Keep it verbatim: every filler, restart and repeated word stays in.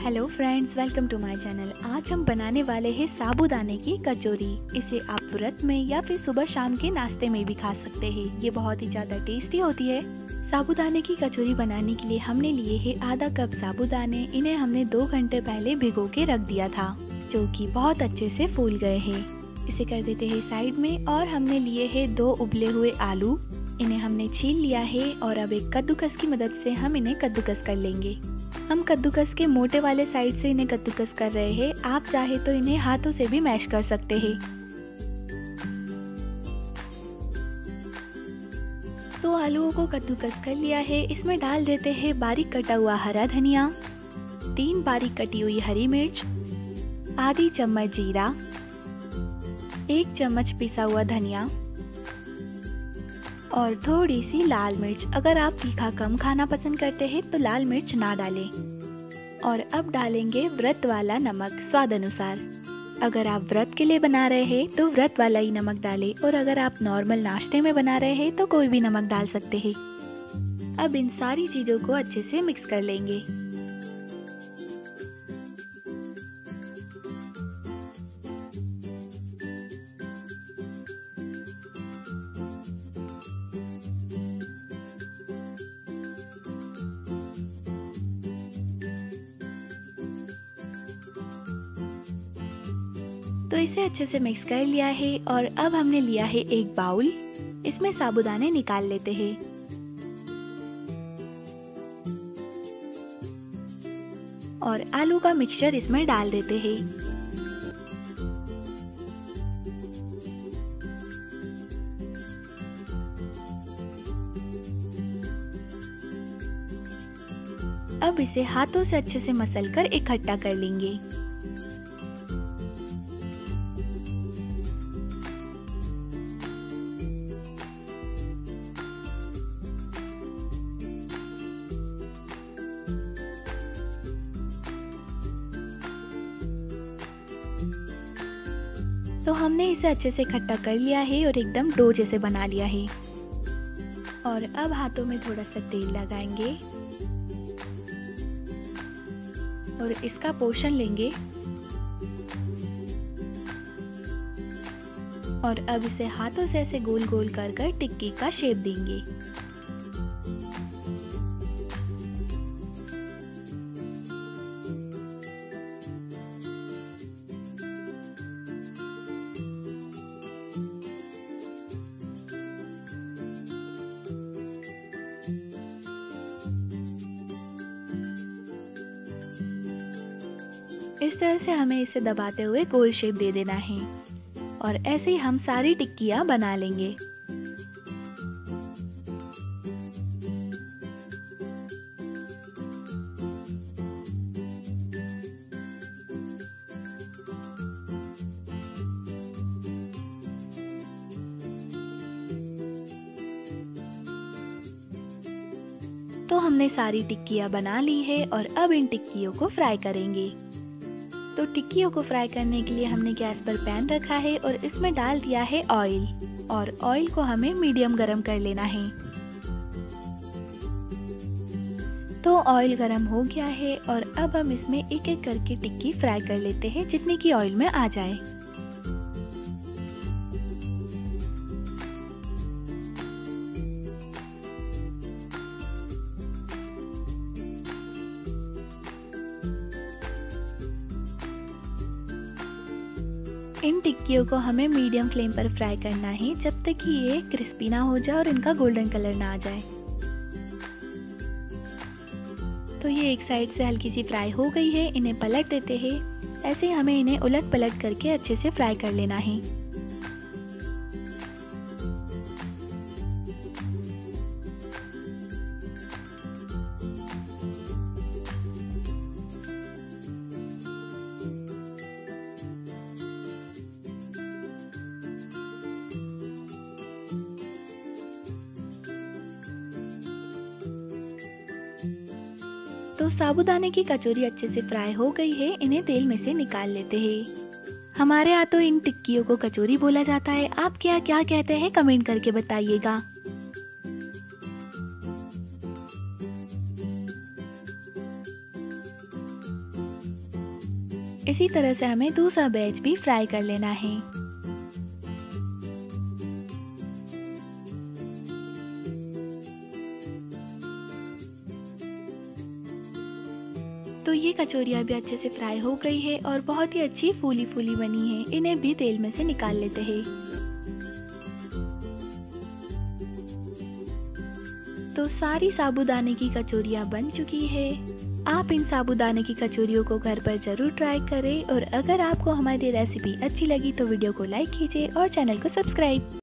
Hello friends, welcome to my channel. आज हम बनाने वाले हैं साबूदाने की कचौरी। इसे आप व्रत में या फिर सुबह शाम के नाश्ते में भी खा सकते हैं। ये बहुत ही ज़्यादा टेस्टी होती है। साबूदाने की कचौरी बनाने के लिए हमने लिए है आधा कप साबूदाने। इन्हें हमने दो घंटे पहले भिगो के रख दिया था, जो कि बहुत अच्छे से फूल गए हैं। इसे कर देते हैं साइड में। और हमने लिए है दो उबले हुए आलू। इन्हें हमने छील लिया है और अब एक कद्दूकस की मदद से हम इन्हें कद्दूकस कर लेंगे। हम कद्दूकस के मोटे वाले साइड से इन्हें कद्दूकस कर रहे हैं। आप चाहे तो इन्हें हाथों से भी मैश कर सकते हैं। तो आलूओं को कद्दूकस कर लिया है। इसमें डाल देते हैं बारीक कटा हुआ हरा धनिया, तीन बारीक कटी हुई हरी मिर्च, आधी चम्मच जीरा, एक चम्मच पिसा हुआ धनिया और थोड़ी सी लाल मिर्च। अगर आप तीखा कम खाना पसंद करते हैं तो लाल मिर्च ना डालें। और अब डालेंगे व्रत वाला नमक स्वाद अनुसार। अगर आप व्रत के लिए बना रहे हैं तो व्रत वाला ही नमक डालें, और अगर आप नॉर्मल नाश्ते में बना रहे हैं तो कोई भी नमक डाल सकते हैं। अब इन सारी चीज़ों को अच्छे से मिक्स कर लेंगे। तो इसे अच्छे से मिक्स कर लिया है। और अब हमने लिया है एक बाउल। इसमें साबूदाने निकाल लेते हैं। और आलू का मिक्सचर इसमें डाल देते हैं। अब इसे हाथों से अच्छे से मसलकर इकट्ठा कर लेंगे। तो हमने इसे अच्छे से इकट्ठा कर लिया है और एकदम डो जैसे बना लिया है। और अब हाथों में थोड़ा सा तेल लगाएंगे और इसका पोर्शन लेंगे। और अब इसे हाथों से ऐसे गोल गोल कर कर टिक्की का शेप देंगे। इस तरह से हमें इसे दबाते हुए गोल शेप दे देना है। और ऐसे ही हम सारी टिक्कियाँ बना लेंगे। तो हमने सारी टिक्कियाँ बना ली है और अब इन टिक्कियों को फ्राई करेंगे। तो टिक्कियों को फ्राई करने के लिए हमने गैस पर पैन रखा है और इसमें डाल दिया है ऑयल। और ऑयल को हमें मीडियम गरम कर लेना है। तो ऑयल गरम हो गया है और अब हम इसमें एक एक करके टिक्की फ्राई कर लेते हैं, जितनी की ऑयल में आ जाए। इन टिक्कियों को हमें मीडियम फ्लेम पर फ्राई करना है, जब तक कि ये क्रिस्पी ना हो जाए और इनका गोल्डन कलर ना आ जाए। तो ये एक साइड से हल्की सी फ्राई हो गई है। इन्हें पलट देते हैं। ऐसे हमें इन्हें उलट पलट करके अच्छे से फ्राई कर लेना है। तो साबूदाने की कचौरी अच्छे से फ्राई हो गई है। इन्हें तेल में से निकाल लेते हैं। हमारे यहाँ तो इन टिक्कियों को कचौरी बोला जाता है। आप क्या क्या कहते हैं कमेंट करके बताइएगा। इसी तरह से हमें दूसरा बैच भी फ्राई कर लेना है। तो ये कचौरियाँ भी अच्छे से फ्राई हो गई है और बहुत ही अच्छी फूली फूली बनी है। इन्हें भी तेल में से निकाल लेते हैं। तो सारी साबूदाने की कचौरियाँ बन चुकी है। आप इन साबूदाने की कचौरियों को घर पर ज़रूर ट्राई करें और अगर आपको हमारी रेसिपी अच्छी लगी तो वीडियो को लाइक कीजिए और चैनल को सब्सक्राइब।